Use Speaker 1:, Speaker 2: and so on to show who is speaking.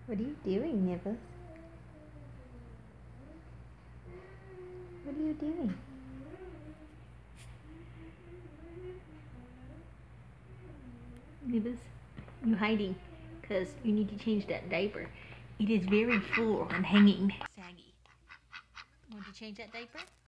Speaker 1: What are you doing, Nibbles? What are you doing? Nibbles, you're hiding because you need to change that diaper. It is very full and hanging. Saggy. You want to change that diaper?